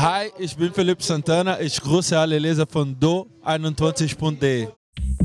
Hi, ich bin Philipp Santana. Ich grüße alle Leser von Do21.de.